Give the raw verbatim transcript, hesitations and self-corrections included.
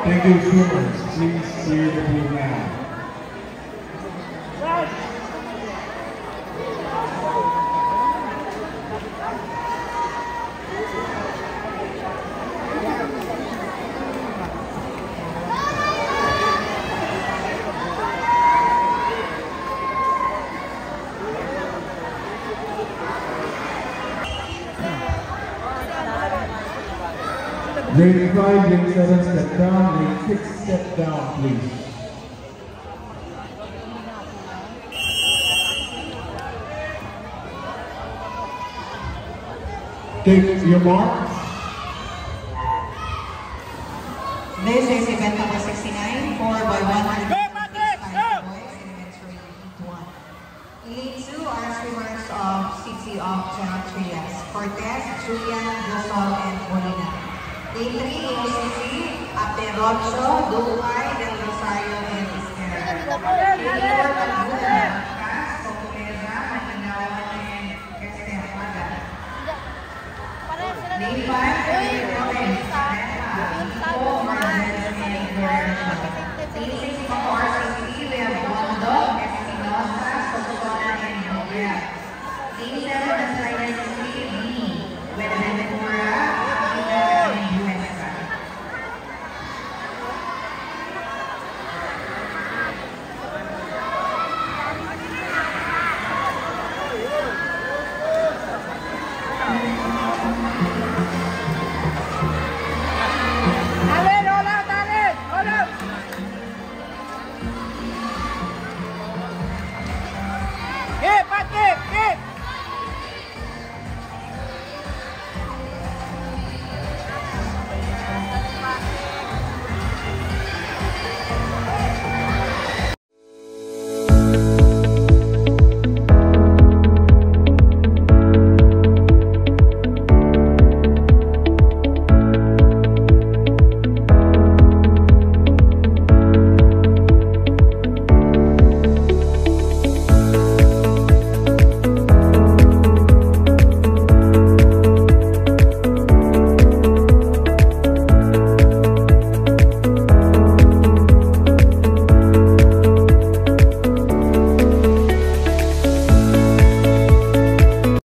Thank you, swimmers. Please clear the pool now. Grade five, grade seven, step down. Grade six, step down, please. Take your marks. This is event number sixty-nine, four by one hundred sixty-five boys in men's relay one. Elite two are swimmers of C C of General Trias, Cortez, Julian, Josol, and Molina. Elite three, O C C, Aperocho, Ducay, Del Rosario, and Isquera. Elite four, Laguna, Cas, Socolera, Mananawan, and Quezemada. Elite five,